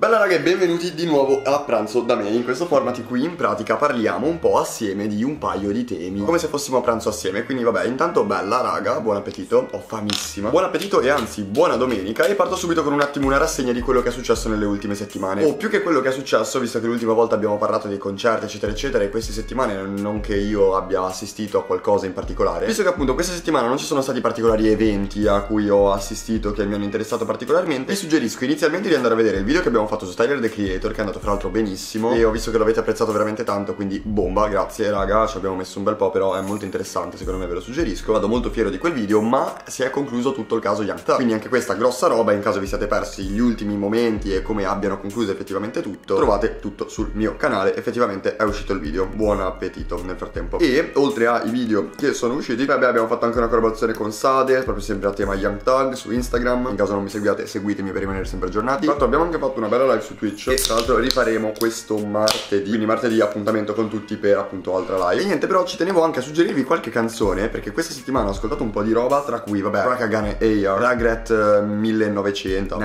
Bella raga e benvenuti di nuovo a pranzo da me, in questo format in cui in pratica parliamo un po' assieme di un paio di temi, come se fossimo a pranzo assieme. Quindi vabbè, intanto bella raga, buon appetito, ho famissima. Buon appetito e anzi buona domenica. E parto subito con un attimo una rassegna di quello che è successo nelle ultime settimane. O più che quello che è successo, visto che l'ultima volta abbiamo parlato dei concerti eccetera eccetera, e queste settimane non che io abbia assistito a qualcosa in particolare, visto che appunto questa settimana non ci sono stati particolari eventi a cui ho assistito che mi hanno interessato particolarmente, vi suggerisco inizialmente di andare a vedere il video che abbiamo fatto su Tyler the Creator, che è andato fra l'altro benissimo e ho visto che lo avete apprezzato veramente tanto, quindi bomba, grazie raga, ci abbiamo messo un bel po', però è molto interessante, secondo me ve lo suggerisco. Vado molto fiero di quel video, ma si è concluso tutto il caso Young Thug, quindi anche questa grossa roba. In caso vi siate persi gli ultimi momenti e come abbiano concluso effettivamente tutto, trovate tutto sul mio canale, effettivamente è uscito il video. Buon appetito nel frattempo. E oltre ai video che sono usciti, vabbè, abbiamo fatto anche una collaborazione con Sade, proprio sempre a tema Young Thug su Instagram. In caso non mi seguiate, seguitemi per rimanere sempre aggiornati. Tra l'altro abbiamo anche fatto una bella live su Twitch e tra l'altro rifaremo questo martedì, quindi martedì appuntamento con tutti per appunto altra live. E niente, però ci tenevo anche a suggerirvi qualche canzone, perché questa settimana ho ascoltato un po' di roba, tra cui vabbè Rakagan e AR, Regret 1900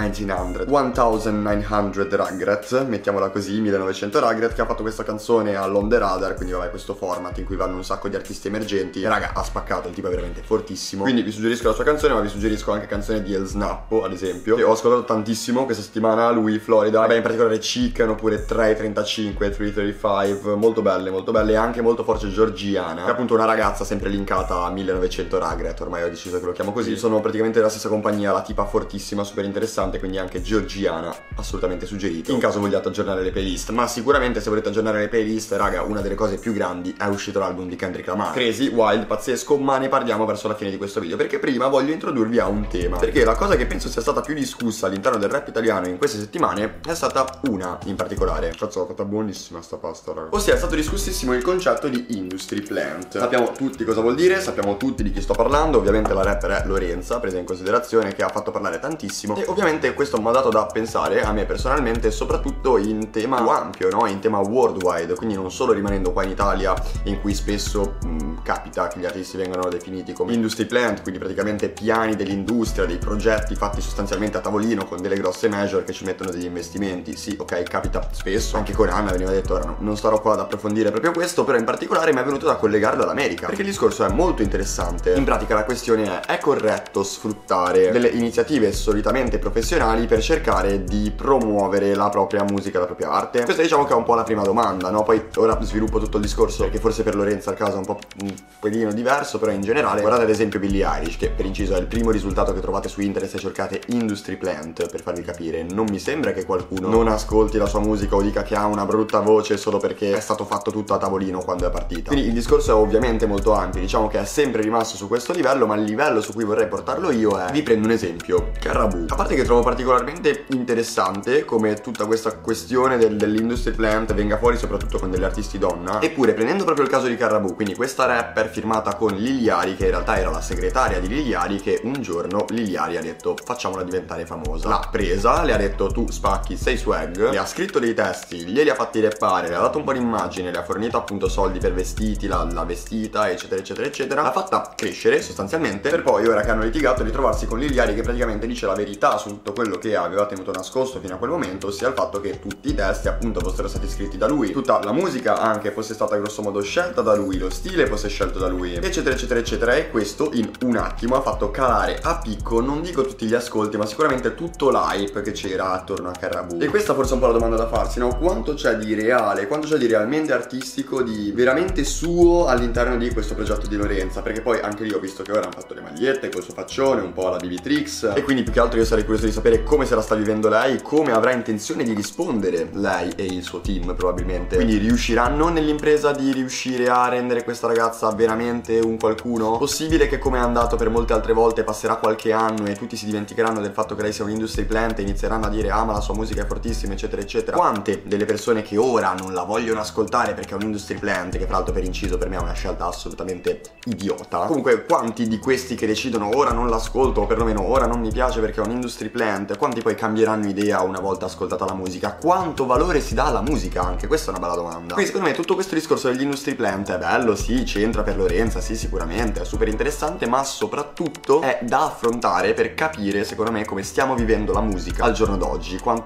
Regret, mettiamola così, 1900 Regret, che ha fatto questa canzone all'On The Radar, quindi vabbè questo format in cui vanno un sacco di artisti emergenti. E raga, ha spaccato, il tipo è veramente fortissimo, quindi vi suggerisco la sua canzone, ma vi suggerisco anche canzone di El Snappo ad esempio, che ho ascoltato tantissimo questa settimana, lui, Florida, vabbè in particolare Chicken, oppure 335, 335, molto belle, e anche molto forte Georgiana, che è appunto una ragazza sempre linkata a 1900 Regret, ormai ho deciso che lo chiamo così. Sono praticamente della stessa compagnia, la tipa fortissima, super interessante, quindi anche Georgiana assolutamente suggerito in caso vogliate aggiornare le playlist. Ma sicuramente se volete aggiornare le playlist, raga, una delle cose più grandi è uscito l'album di Kendrick Lamar, Crazy, Wild, pazzesco, ma ne parliamo verso la fine di questo video, perché prima voglio introdurvi a un tema, perché la cosa che penso sia stata più discussa all'interno del rap italiano in queste settimane è stata una in particolare. Cazzo, l'ho fatta buonissima sta pasta, raga. Ossia, è stato discussissimo il concetto di industry plant. Sappiamo tutti cosa vuol dire, sappiamo tutti di chi sto parlando. Ovviamente la rapper è Lorenza, presa in considerazione, che ha fatto parlare tantissimo, e ovviamente questo mi ha dato da pensare a me personalmente, soprattutto in tema più ampio, no? In tema worldwide, quindi non solo rimanendo qua in Italia, in cui spesso capita che gli artisti vengano definiti come industry plant, quindi praticamente piani dell'industria, dei progetti fatti sostanzialmente a tavolino con delle grosse major che ci mettono degli investimenti. Sì, ok, capita spesso, anche con Anna veniva detto, ora non starò qua ad approfondire proprio questo, però in particolare mi è venuto da collegarlo all'America, perché il discorso è molto interessante. In pratica la questione è corretto sfruttare delle iniziative solitamente professionali per cercare di promuovere la propria musica, la propria arte? Questa diciamo che è un po' la prima domanda, no? Poi ora sviluppo tutto il discorso, perché forse per Lorenza il caso è un po' un pelino diverso, però in generale guardate ad esempio Billie Eilish, che per inciso è il primo risultato che trovate su internet se cercate industry plant, per farvi capire. Non mi sembra che qualcuno non ascolti la sua musica o dica che ha una brutta voce solo perché è stato fatto tutto a tavolino quando è partita. Quindi il discorso è ovviamente molto ampio, diciamo che è sempre rimasto su questo livello, ma il livello su cui vorrei portarlo io è, vi prendo un esempio, Carrabou. A parte che trovo particolarmente interessante come tutta questa questione dell'industry plant venga fuori soprattutto con degli artisti donna, eppure prendendo proprio il caso di Carrabou, quindi questa rapper firmata con Lil Yachty, che in realtà era la segretaria di Lil Yachty, che un giorno Lil Yachty ha detto facciamola diventare famosa, l'ha presa, le ha detto tu spacchi, sei swag, le ha scritto dei testi, glieli ha fatti rappare, le ha dato un po' di immagine, le ha fornito appunto soldi per vestiti, l'ha vestita eccetera eccetera eccetera, l'ha fatta crescere sostanzialmente, per poi ora che hanno litigato ritrovarsi con Lil Yachty che praticamente dice la verità su tutto quello che aveva tenuto nascosto fino a quel momento, ossia il fatto che tutti i testi appunto fossero stati scritti da lui, tutta la musica anche fosse stata grosso modo scelta da lui, lo stile fosse scelto da lui eccetera eccetera eccetera. E questo in un attimo ha fatto calare a picco, non dico tutti gli ascolti, ma sicuramente tutto l'hype che c'era attorno a Carrabou. E questa forse è un po' la domanda da farsi, no? Quanto c'è di reale, quanto c'è di realmente artistico, di veramente suo all'interno di questo progetto di Lorenza? Perché poi anche lì ho visto che ora hanno fatto le magliette col suo faccione, un po' alla BB Tricks, e quindi più che altro io sarei curioso di sapere come se la sta vivendo lei, come avrà intenzione di rispondere lei e il suo team probabilmente. Quindi riusciranno nell'impresa di riuscire a rendere questa ragazza veramente un qualcuno? Possibile che come è andato per molte altre volte passerà qualche anno e tutti si dimenticheranno del fatto che lei sia un industry plant e inizieranno a dire ah ma la sua musica è fortissima eccetera eccetera? Quante delle persone che ora non la vogliono ascoltare perché è un industry plant, che fra l'altro per inciso per me è una scelta assolutamente idiota, comunque quanti di questi che decidono ora non l'ascolto o perlomeno ora non mi piace perché è un industry plant, quanti poi cambieranno idea una volta ascoltata la musica? Quanto valore si dà alla musica? Anche questa è una bella domanda. Quindi secondo me tutto questo discorso degli industry plant è bello, sì, c'entra per Lorenza, sì sicuramente, è super interessante, ma soprattutto è da affrontare per capire secondo me come stiamo vivendo la musica al giorno d'oggi,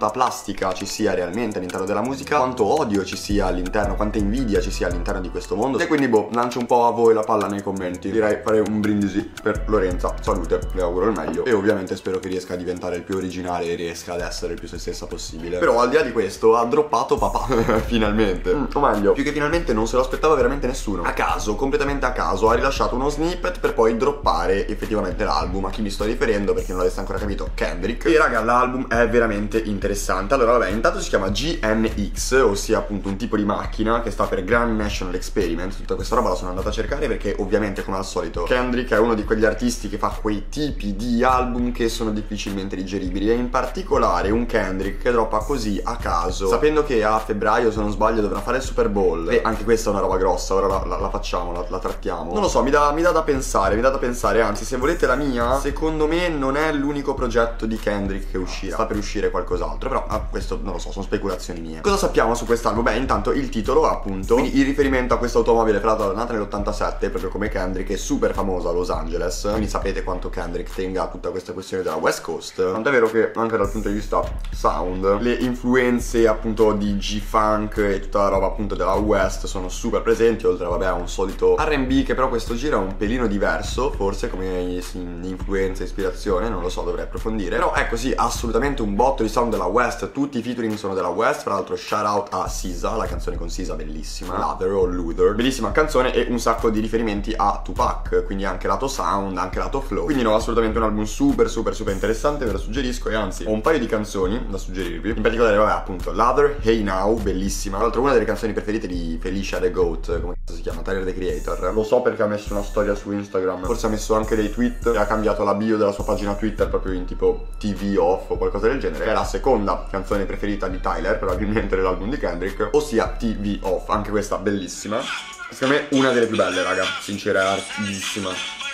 quanta plastica ci sia realmente all'interno della musica, quanto odio ci sia all'interno, quanta invidia ci sia all'interno di questo mondo. E quindi boh, lancio un po' a voi la palla nei commenti. Direi fare un brindisi per Lorenza, salute, le auguro il meglio e ovviamente spero che riesca a diventare il più originale e riesca ad essere il più se stessa possibile. Però al di là di questo ha droppato papà finalmente, o meglio, più che finalmente non se lo aspettava veramente nessuno. A caso, completamente a caso, ha rilasciato uno snippet per poi droppare effettivamente l'album. A chi mi sto riferendo, perché non l'avesse ancora capito, Kendrick. E raga, l'album è veramente interessante. Allora vabbè, intanto si chiama GNX, ossia appunto un tipo di macchina che sta per Grand National Experiment. Tutta questa roba la sono andata a cercare perché ovviamente, come al solito, Kendrick è uno di quegli artisti che fa quei tipi di album che sono difficilmente digeribili, e in particolare un Kendrick che droppa così a caso, sapendo che a febbraio, se non sbaglio, dovrà fare il Super Bowl. E anche questa è una roba grossa, ora la facciamo, la trattiamo. Non lo so, mi dà da pensare, anzi, se volete la mia, secondo me non è l'unico progetto di Kendrick che uscirà, sta per uscire qualcos'altro, però questo non lo so, sono speculazioni mie. Cosa sappiamo su quest'album? Beh, intanto il titolo, appunto, quindi il riferimento a questa automobile nata nell'87, proprio come Kendrick, è super famosa a Los Angeles, quindi sapete quanto Kendrick tenga a tutta questa questione della West Coast. Tanto è vero che anche dal punto di vista sound, le influenze appunto di G-Funk e tutta la roba appunto della West sono super presenti, oltre vabbè a un solito R&B che però questo giro è un pelino diverso, forse come influenza, ispirazione, non lo so, dovrei approfondire. Però è così, assolutamente un botto di sound della West, tutti i featuring sono della West. Tra l'altro shout out a SZA, la canzone con SZA bellissima, Lather o Luther, bellissima canzone, e un sacco di riferimenti a Tupac, quindi anche lato sound, anche lato flow. Quindi no, assolutamente un album super interessante, ve lo suggerisco, e anzi ho un paio di canzoni da suggerirvi. In particolare vabbè appunto Lather, Hey Now, bellissima, tra l'altro una delle canzoni preferite di Felicia the Goat, come si chiama, Tyler the Creator. Lo so perché ha messo una storia su Instagram, forse ha messo anche dei tweet e ha cambiato la bio della sua pagina Twitter proprio in tipo TV off o qualcosa del genere, che è la seconda canzone preferita di Tyler probabilmente dell'album di Kendrick, ossia TV off, anche questa bellissima, secondo me una delle più belle raga, sincera, è artissima.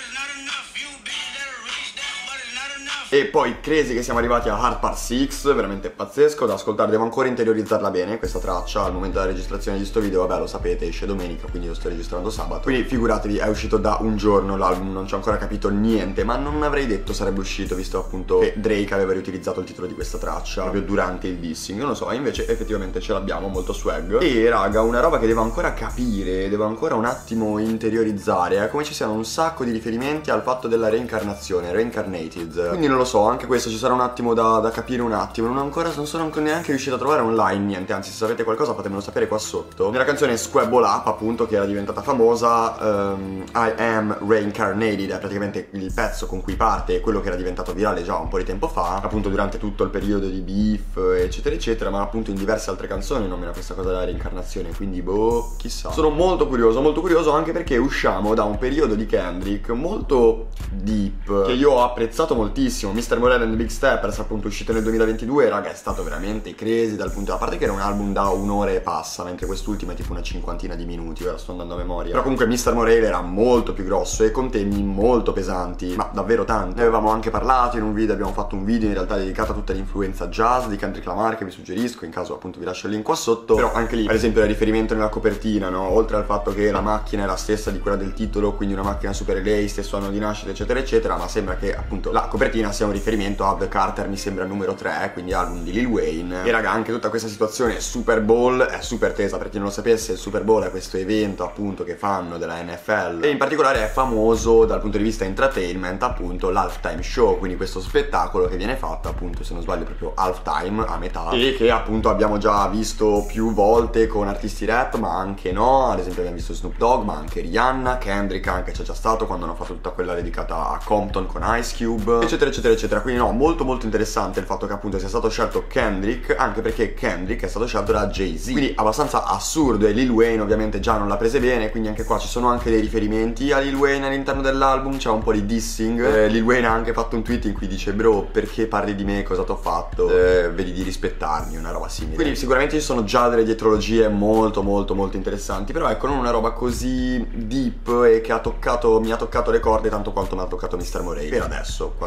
E poi Crazy, che siamo arrivati a Hard Part 6, veramente pazzesco da ascoltare, devo ancora interiorizzarla bene questa traccia. Al momento della registrazione di sto video, vabbè lo sapete, esce domenica, quindi io sto registrando sabato, quindi figuratevi, è uscito da un giorno l'album, non ci ho ancora capito niente, ma non avrei detto sarebbe uscito, visto appunto che Drake aveva riutilizzato il titolo di questa traccia proprio durante il dissing, non lo so, invece effettivamente ce l'abbiamo, molto swag. E raga, una roba che devo ancora capire, devo ancora un attimo interiorizzare, è come ci siano un sacco di riferimenti al fatto della reincarnazione, reincarnated, quindi non lo so, anche questo ci sarà un attimo da capire un attimo. Non sono neanche riuscito a trovare online niente, anzi se sapete qualcosa fatemelo sapere qua sotto. Nella canzone Squabble Up, appunto, che era diventata famosa, I Am Reincarnated è praticamente il pezzo con cui parte quello che era diventato virale già un po' di tempo fa, appunto durante tutto il periodo di beef eccetera eccetera, ma appunto in diverse altre canzoni nomina questa cosa della reincarnazione, quindi boh, chissà. Sono molto curioso anche perché usciamo da un periodo di Kendrick molto deep, che io ho apprezzato moltissimo. Mr. Morale and the Big Steppers, appunto, uscito nel 2022, raga, è stato veramente crazy dal punto, a parte che era un album da un'ora e passa, mentre quest'ultimo è tipo una cinquantina di minuti, ora sto andando a memoria. Però comunque Mr. Morale era molto più grosso e con temi molto pesanti, ma davvero tanto. Ne avevamo anche parlato in un video, abbiamo fatto un video in realtà dedicato a tutta l'influenza jazz di Kendrick Lamar, che vi suggerisco, in caso appunto vi lascio il link qua sotto. Però anche lì, per esempio, il riferimento nella copertina, no? Oltre al fatto che la macchina è la stessa di quella del titolo, quindi una macchina super lei, stesso anno di nascita eccetera eccetera, ma sembra che appunto la copertina sia un riferimento a The Carter, mi sembra numero 3, quindi album di Lil Wayne. E raga, anche tutta questa situazione Super Bowl è super tesa, per chi non lo sapesse, il Super Bowl è questo evento appunto che fanno della NFL, e in particolare è famoso dal punto di vista entertainment appunto l'halftime show, quindi questo spettacolo che viene fatto appunto, se non sbaglio, proprio halftime, a metà, e che appunto abbiamo già visto più volte con artisti rap, ma anche no, ad esempio abbiamo visto Snoop Dogg, ma anche Rihanna, Kendrick anche c'è già stato quando hanno fatto tutta quella dedicata a Compton con Ice Cube, eccetera eccetera eccetera. Quindi no, molto interessante il fatto che appunto sia stato scelto Kendrick, anche perché Kendrick è stato scelto da Jay-Z, quindi abbastanza assurdo. E Lil Wayne ovviamente già non l'ha prese bene, quindi anche qua ci sono anche dei riferimenti a Lil Wayne all'interno dell'album, c'è un po' di dissing. Lil Wayne ha anche fatto un tweet in cui dice: bro, perché parli di me, cosa t'ho fatto, vedi di rispettarmi, una roba simile. Quindi sicuramente ci sono già delle dietrologie molto interessanti, però ecco, non una roba così deep e che mi ha toccato le corde tanto quanto mi ha toccato Mr. Morale per adesso, quantomeno. Ci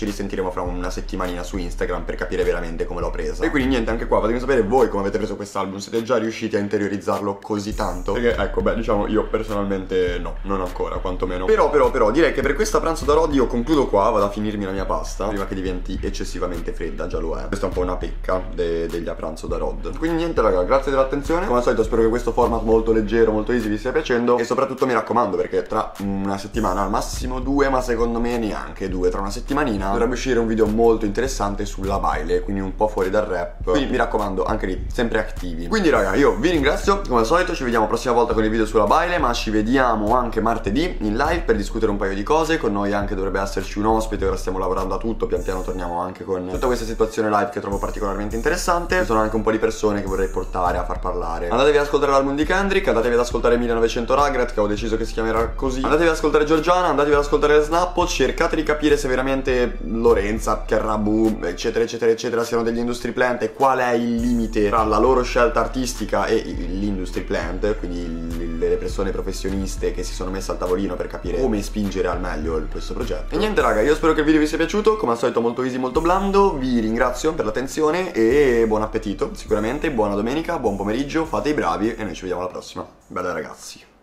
risentiremo fra una settimanina su Instagram per capire veramente come l'ho presa. E quindi niente, anche qua fatemi sapere voi come avete preso quest'album, siete già riusciti a interiorizzarlo così tanto? Perché ecco, beh, diciamo io personalmente no, non ancora, quantomeno. Però direi che per questa pranzo da Rod io concludo qua, vado a finirmi la mia pasta prima che diventi eccessivamente fredda, già lo è. Questa è un po' una pecca degli a pranzo da Rod. Quindi niente raga, grazie dell'attenzione. Come al solito spero che questo format molto leggero, molto easy vi stia piacendo. E soprattutto mi raccomando, perché tra una settimana, al massimo 2, ma secondo me neanche 2, tra una settimanina dovrebbe uscire un video molto interessante sulla baile, quindi un po' fuori dal rap. Quindi mi raccomando, anche lì, sempre attivi. Quindi raga, io vi ringrazio, come al solito ci vediamo la prossima volta con il video sulla baile, ma ci vediamo anche martedì in live per discutere un paio di cose. Con noi anche dovrebbe esserci un ospite, ora stiamo lavorando a tutto, pian piano torniamo anche con tutta questa situazione live che trovo particolarmente interessante. Ci sono anche un po' di persone che vorrei portare a far parlare. Andatevi ad ascoltare l'album di Kendrick, andatevi ad ascoltare 1900 Ragret, che ho deciso che si chiamerà così. Andatevi ad ascoltare Giorgiana, andatevi ad ascoltare Snappo, cercate di capire se veramente Lorenza, Kerrabu, eccetera eccetera eccetera siano degli industry plant e qual è il limite tra la loro scelta artistica e l'industry plant, quindi le persone professioniste che si sono messe al tavolino per capire come spingere al meglio questo progetto. E niente raga, io spero che il video vi sia piaciuto, come al solito molto easy, molto blando, vi ringrazio per l'attenzione e buon appetito sicuramente, buona domenica, buon pomeriggio, fate i bravi e noi ci vediamo alla prossima. Bella ragazzi.